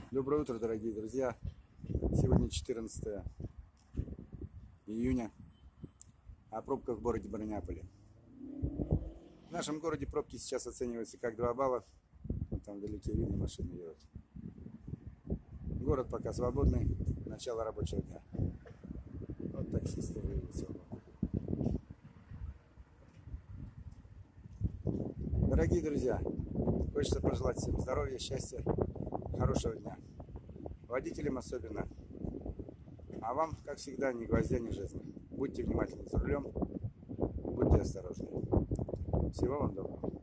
Доброе утро, дорогие друзья! Сегодня 14 июня, а пробка в городе Барнауле. В нашем городе пробки сейчас оцениваются как 2 балла. Вот там вдалеке видно, машины едут. Город пока свободный, начало рабочего дня. Вот таксисты выявились. Дорогие друзья, хочется пожелать всем здоровья, счастья, хорошего дня. Водителям особенно. А вам, как всегда, ни гвоздя, ни жезла. Будьте внимательны за рулем, будьте осторожны. Всего вам доброго.